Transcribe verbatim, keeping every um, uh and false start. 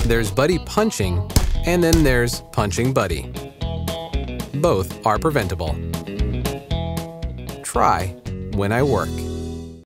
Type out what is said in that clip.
There's Buddy punching, and then there's punching Buddy. Both are preventable. Try when I work.